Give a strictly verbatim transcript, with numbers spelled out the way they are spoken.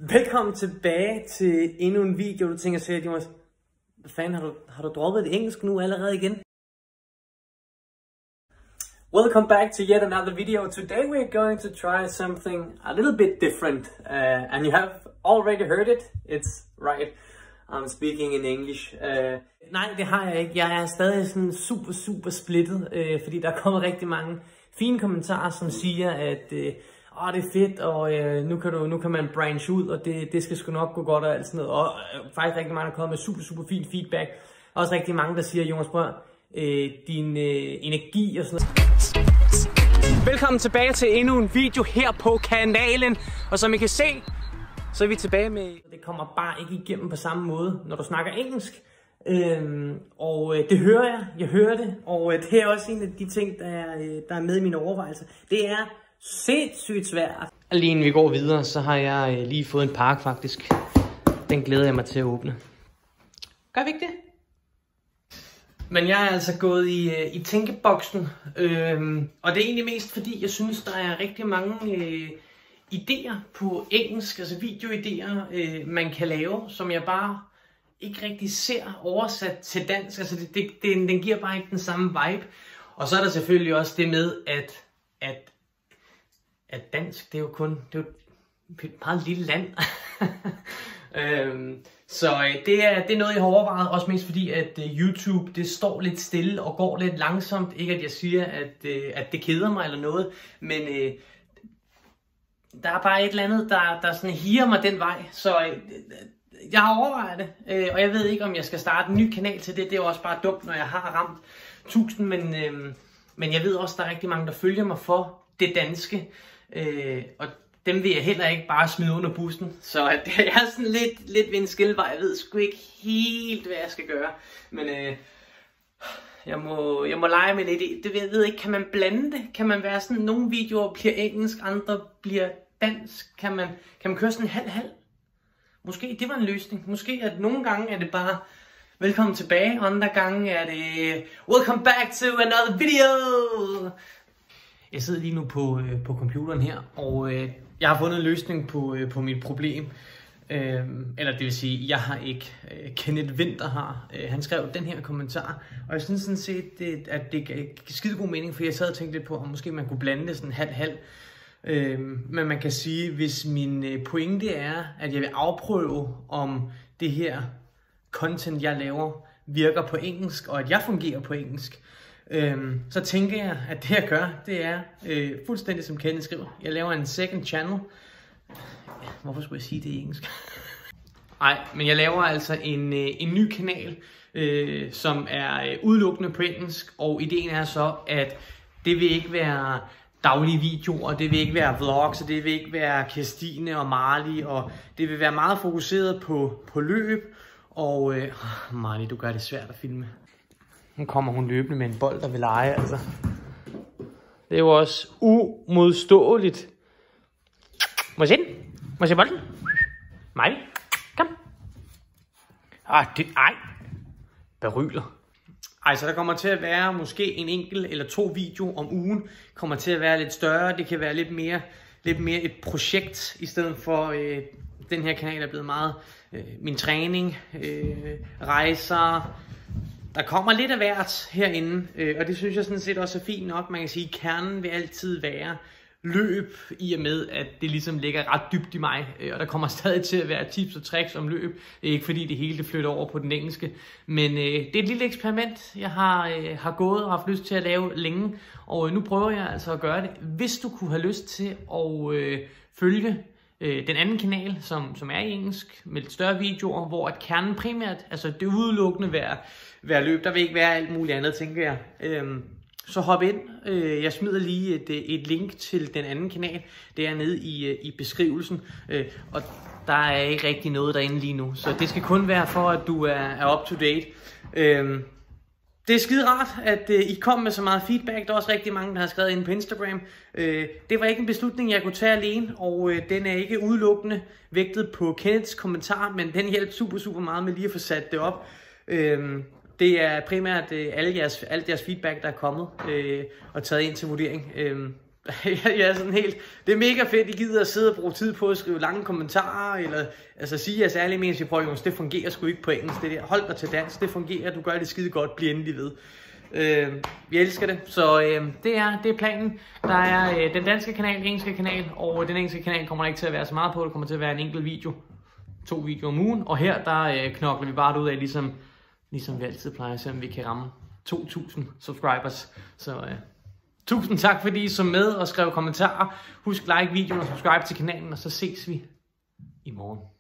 Velkommen tilbage til endnu en video. Du tænker sikkert, Jonas, hvad fanden, har du, har du droppet det engelsk nu allerede igen? Welcome back to yet another video. Today we're going to try something a little bit different. Uh, and you have already heard it. It's right. I'm speaking in English. Uh, nej, det har jeg ikke. Jeg er stadig sådan super, super splittet, uh, fordi der er kommet rigtig mange fine kommentarer, som siger, at uh, åh, det er fedt, og øh, nu, kan du, nu kan man branche ud, og det, det skal sgu nok gå godt og alt sådan noget. Og øh, faktisk rigtig mange, der er kommet med super, super fin feedback. Også rigtig mange, der siger, Jonas, prøv, øh, din øh, energi og sådan noget. Velkommen tilbage til endnu en video her på kanalen. Og som I kan se, så er vi tilbage med... Det kommer bare ikke igennem på samme måde, når du snakker engelsk. Øhm, og øh, det hører jeg, jeg hører det. Og øh, det er også en af de ting, der er, øh, der er med i mine overvejelser. Det er... sindssygt svært. Lige inden vi går videre, så har jeg øh, lige fået en pakke faktisk. Den glæder jeg mig til at åbne. Gør vi ikke det? Men jeg er altså gået i, øh, i tænkeboksen. Øh, og det er egentlig mest fordi, jeg synes, der er rigtig mange øh, idéer på engelsk, altså videoidéer, øh, man kan lave, som jeg bare ikke rigtig ser oversat til dansk. Altså det, det, det, den giver bare ikke den samme vibe. Og så er der selvfølgelig også det med, at, at at dansk, det er jo kun, det er jo et meget lille land. øhm, så det er, det er noget, jeg har overvejet, også mest fordi, at uh, YouTube, det står lidt stille og går lidt langsomt. Ikke at jeg siger, at, uh, at det keder mig eller noget, men uh, der er bare et eller andet, der, der sådan higer mig den vej. Så uh, jeg har overvejet det, uh, og jeg ved ikke, om jeg skal starte en ny kanal til det. Det er jo også bare dumt, når jeg har ramt tusind, men, uh, men jeg ved også, der er rigtig mange, der følger mig for det danske. Øh, og dem vil jeg heller ikke bare smide under bussen. Så jeg er sådan lidt, lidt ved en skillevej. Jeg ved sgu ikke helt, hvad jeg skal gøre. Men øh, jeg, må, jeg må lege med lidt. Det ved jeg ved ikke, kan man blande det? Kan man være sådan, nogle videoer bliver engelsk, andre bliver dansk? Kan man, kan man køre sådan halv-halv? Måske det var en løsning. Måske at nogle gange er det bare velkommen tilbage, og andre gange er det welcome back to another video. Jeg sidder lige nu på, øh, på computeren her, og øh, jeg har fundet en løsning på, øh, på mit problem. Øh, eller det vil sige, jeg har ikke. Øh, Kenneth Winter har. Øh, han skrev den her kommentar, og jeg synes sådan set, det, at det gav skide god mening, for jeg sad og tænkte lidt på, om måske man kunne blande det sådan halv-halv. Øh, men man kan sige, hvis min pointe er, at jeg vil afprøve, om det her content, jeg laver, virker på engelsk, og at jeg fungerer på engelsk, Øhm, så tænker jeg, at det jeg gør, det er øh, fuldstændig som Kenneth skriver. Jeg laver en second channel. Hvorfor skulle jeg sige det i engelsk? Nej, men jeg laver altså en, øh, en ny kanal, øh, som er øh, udelukkende på engelsk. Og ideen er så, at det vil ikke være daglige videoer, det vil ikke være vlogs, og det vil ikke være Kirstine og Marley. Og det vil være meget fokuseret på, på løb. Og øh, Marley, du gør det svært at filme. Nu kommer hun løbende med en bold, der vil lege, altså. Det er jo også umodståeligt. Må jeg se den? Må jeg se bolden? Mig? Kom. Ah, det... Ej. Beryler. Ej, så der kommer til at være måske en enkelt eller to videoer om ugen. Kommer til at være lidt større. Det kan være lidt mere, lidt mere et projekt, i stedet for øh, den her kanal er blevet meget øh, min træning, øh, rejser. Der kommer lidt af hvert herinde, øh, og det synes jeg sådan set også er fint nok. Man kan sige, at kernen vil altid være løb, i og med, at det ligesom ligger ret dybt i mig. Øh, og der kommer stadig til at være tips og tricks om løb. Det er ikke fordi det hele det flytter over på den engelske. Men øh, det er et lille eksperiment, jeg har, øh, har gået og haft lyst til at lave længe. Og øh, nu prøver jeg altså at gøre det. Hvis du kunne have lyst til at øh, følge øh, den anden kanal, som, som er i engelsk, med lidt større videoer, hvor at kernen primært, altså det udelukkende være Hver løb, der vil ikke være alt muligt andet, tænker jeg. Øhm, så hop ind. Øh, jeg smider lige et, et link til den anden kanal. Det er nede i, i beskrivelsen. Øh, og der er ikke rigtig noget derinde lige nu. Så det skal kun være for, at du er, er up to date. Øh, det er skide rart, at øh, I kom med så meget feedback. Der er også rigtig mange, der har skrevet ind på Instagram. Øh, det var ikke en beslutning, jeg kunne tage alene. Og øh, den er ikke udelukkende vægtet på Kenneths kommentar. Men den hjælper super, super meget med lige at få sat det op. Øh, Det er primært øh, alle jeres, alt jeres feedback, der er kommet øh, og taget ind til vurdering. Øh, Jeg er sådan helt, det er mega fedt, I gider at sidde og bruge tid på at skrive lange kommentarer, eller altså sige jeres ærlige mening, prøv Jonas, det fungerer sgu ikke på engelsk, det der. Hold dig til dansk, det fungerer, du gør det skide godt, bliv endelig ved. Øh, vi elsker det, så øh, det, er, det er planen. Der er øh, den danske kanal, den engelske kanal, og den engelske kanal kommer ikke til at være så meget på, det kommer til at være en enkelt video, to videoer om ugen, og her der øh, knokler vi bare ud af, ligesom, ligesom vi altid plejer, selvom vi kan ramme to tusind subscribers, så øh, tusind tak fordi I så med og skrev kommentarer. Husk like videoen og subscribe til kanalen, og så ses vi i morgen.